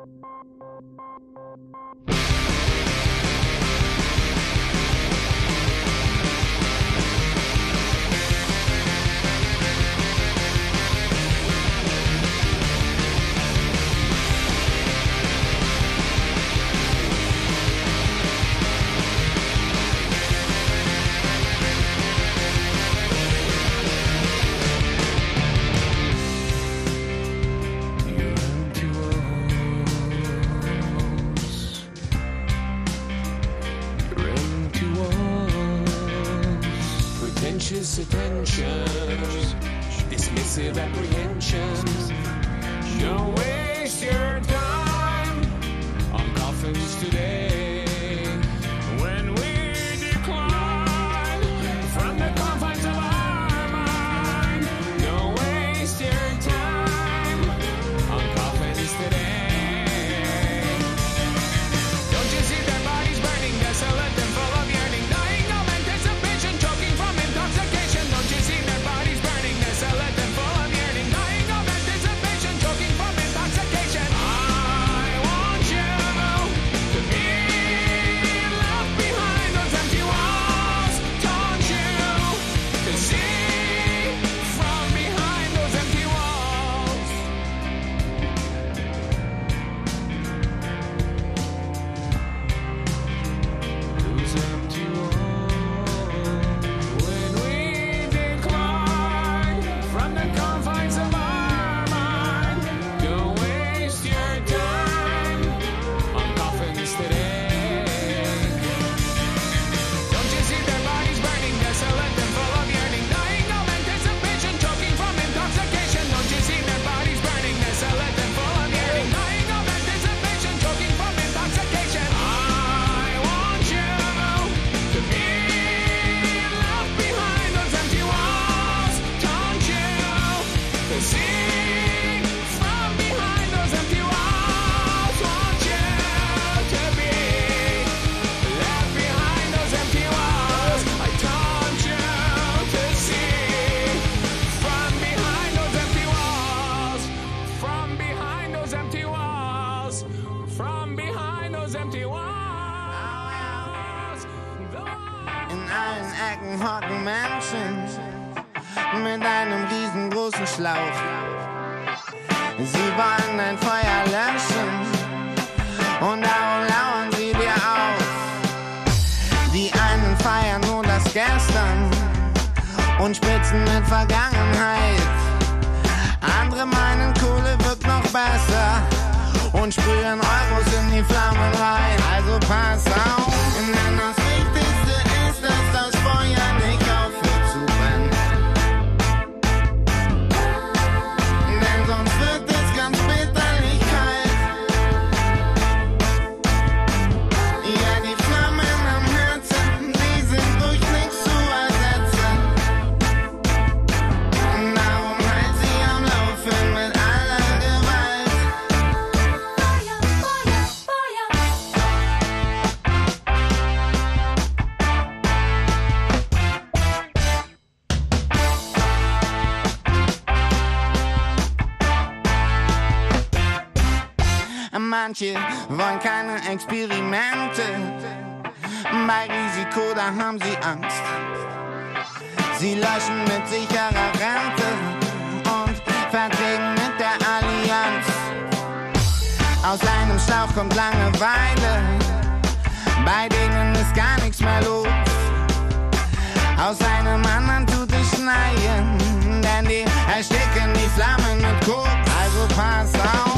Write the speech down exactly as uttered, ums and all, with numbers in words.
Attentions, dismissive apprehensions. Don't waste your time on coffins today. When we decline from the confines of our mind, don't waste your time on coffins today. Don't you see their bodies burning, desolate and full of yearning, dying of anticipation, choking from intoxication. Don't you see their bodies burning, desolate and full of yearning, dying of anticipation, choking from intoxication. I want you to be left behind those empty walls. Don't you to see from behind those empty walls. Those empty walls. When we decline from the confines of our mind, don't waste your time on coffins today. Don't you see their bodies burning, desolate and full of yearning, dying of anticipation, choking from intoxication. Don't you see their bodies burning, desolate and full of yearning, dying of anticipation, choking from intoxication. I want you to be left behind those empty walls. Don't you to see from behind those empty walls. Want you to be left behind those empty walls. I want you to see from behind those empty walls. From behind those empty walls. From behind those empty walls. In allen Ecken hocken Menschen mit einem riesengroßen Schlauch. Sie wollen dein Feuer löschen und darum lauern sie dir auf. Die einen feiern nur das Gestern und spitzen mit Vergangenheit. Andere meinen, Kohle wirkt noch besser und sprühen Euros in die Flammen rein. Also pass auf, denn das Wichtigste ist, dass das Feuer nicht aufhört zu brennen. Denn sonst wird es ganz bitterlich kalt. Ja, die Flammen am Herzen, die sind durch nichts zu ersetzen. Darum halt sie am Laufen mit aller Gewalt. Manche wollen keine Experimente. Bei Risiko, da haben sie Angst. Sie löschen mit sicherer Rente und Verträgen mit der Allianz. Aus einem Schlauch kommt Langeweile, bei denen ist gar nichts mehr los. Aus einem anderen tut es schneien, denn die ersticken die Flammen mit Koks. Also pass auf.